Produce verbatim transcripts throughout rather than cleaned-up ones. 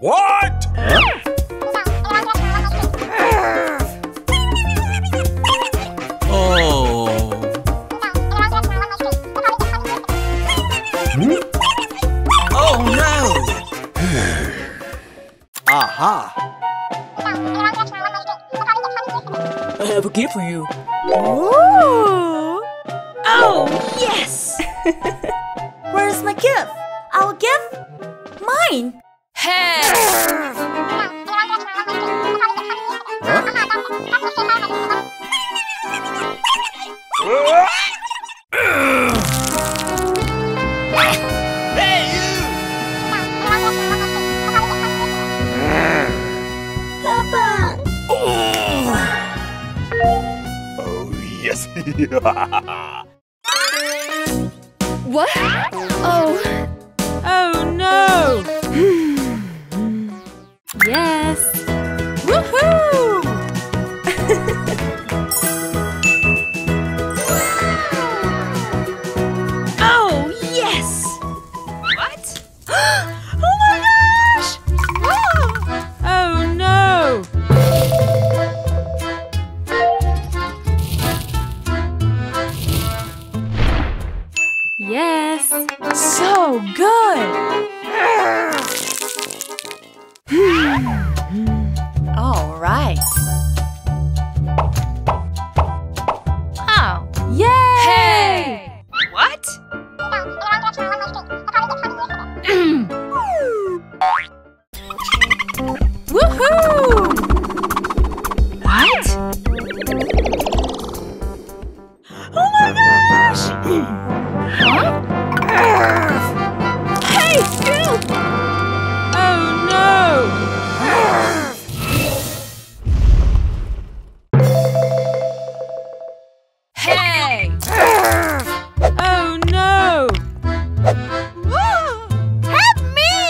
What? Huh? Oh. Hmm? Oh no! Aha! I have a gift for you. Ooh! Oh, yes! Where's my gift? Our gift? Mine! Hey! Hey, you! Papa! Oh, oh yes! What? Oh. Oh no! Yes! Woohoo! Oh, yes! What? Oh my gosh! Oh no! Yes! So good! All right. Oh. Yay! Hey! What? Woohoo! What? Oh my gosh! Huh? Hey, Phil! Oh no! Hey! Oh no! Help me!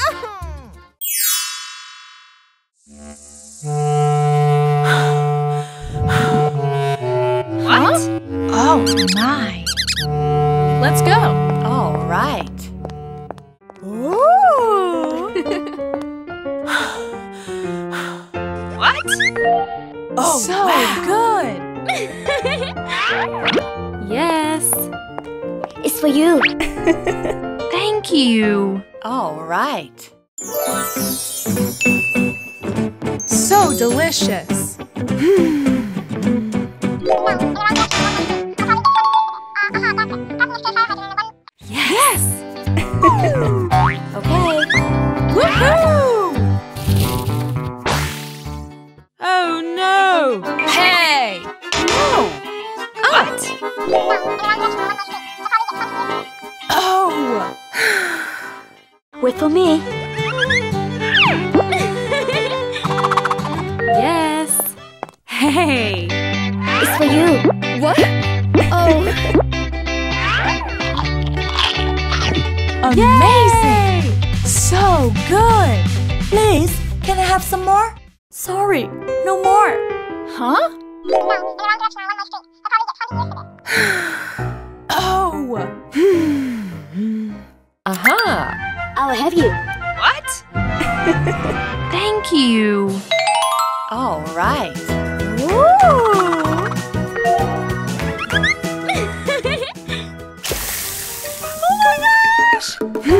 What? Oh my. Let's go. All right. Ooh! What? Oh, So good! Yes. It's for you. Thank you. All right. So delicious. Yes. Okay. Woohoo! Oh no! Hey! No! What? Oh! Wait for me. Yes. Hey! It's for you. What? Oh. Amazing! So good! Please, can I have some more? Sorry, no more. Huh? Oh! Aha! I'll have you. What? Thank you. All right. Oh my gosh!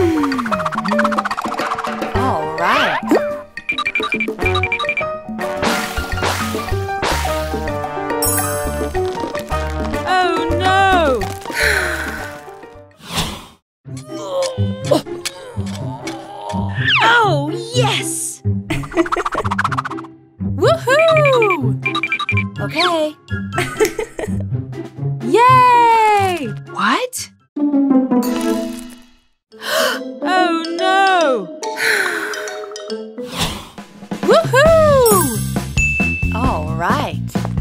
All right. Oh no! Oh yes! Woohoo! Okay. Yay! What? Oh no! Woohoo! All right.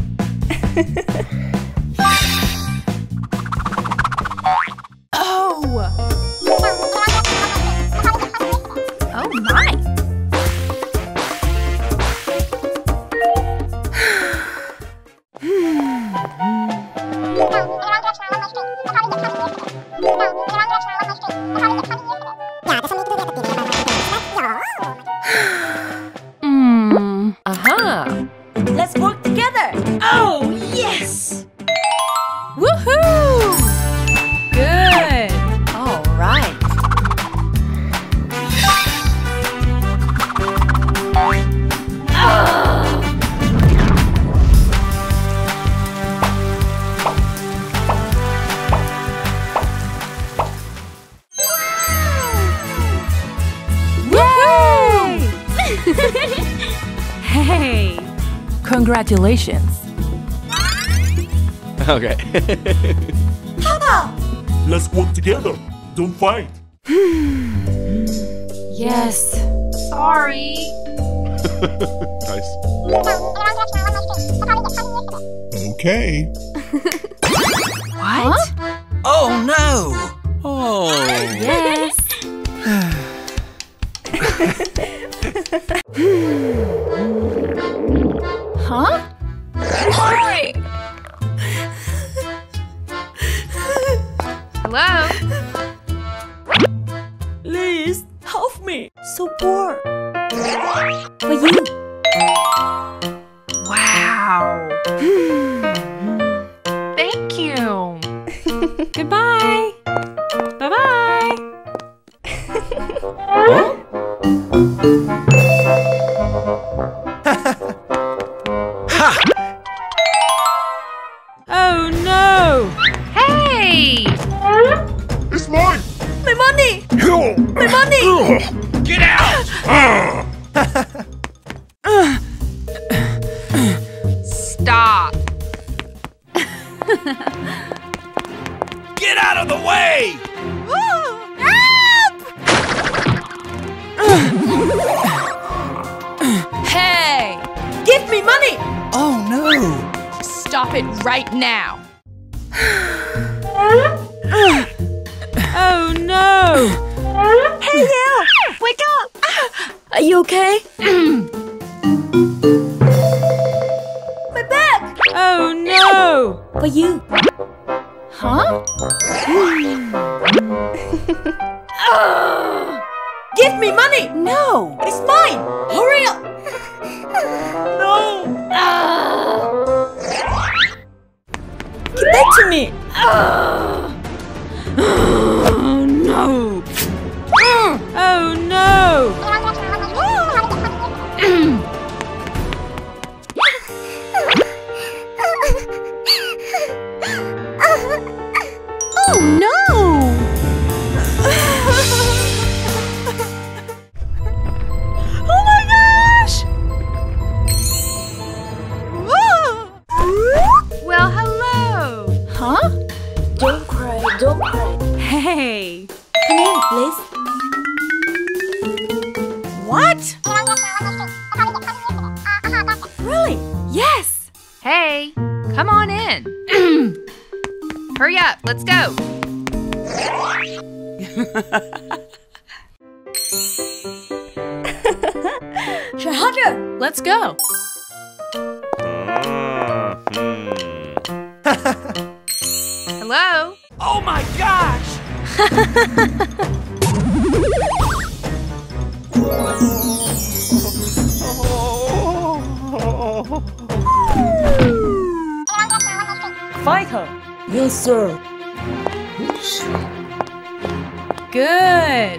Oh! Oh my. Congratulations. Okay. Let's work together. Don't fight. Yes. Sorry. Nice. Okay. What? Oh no! Oh. Yes. Huh? Sorry. Hello? Please help me. So poor. For you. Wow. Thank you. Goodbye. Bye-bye. Oh no! Hey! It's mine! My money! My money! Get out! Stop. Get out of the way! Hey! Give me money! Oh no! Stop it right now. Oh no! Hey you! Wake up! Are you okay? My bag! Oh no! For you. Huh? Give me money! No! It's mine! Hurry up! No! Give back to me! Oh no! Oh no! Oh no! Oh my gosh! Well, hello. Huh? Don't cry, don't cry. Hey! Come in, please. What? Really? Yes! Hey, come on in. Hurry up, let's go. Try harder! Let's go! Hello? Oh my gosh! Fight her! Yes, sir. Good!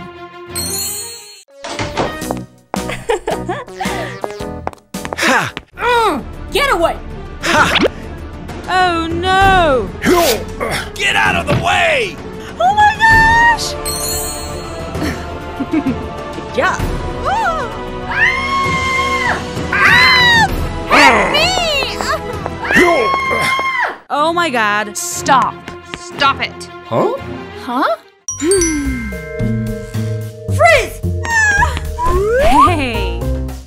Ha! Get away! Oh no! Get out of the way! Oh my gosh! Good job! Help me! Oh my god! Stop. Stop it. Huh? Huh? Freeze! Hey!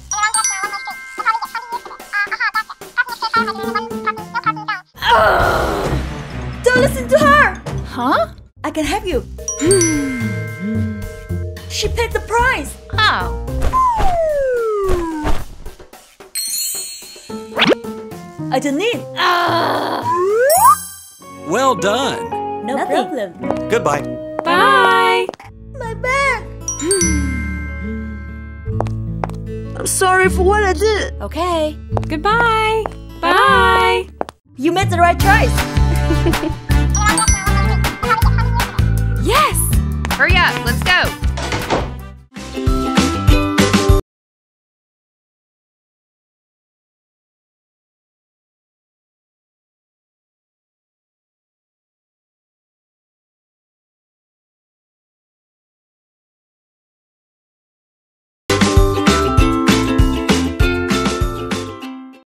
Don't listen to her! Huh? I can help you. She paid the price. Oh. I don't need. Well done. No Nothing. problem. Goodbye. Bye. My bag. I'm sorry for what I did. Okay. Goodbye. Bye. You made the right choice.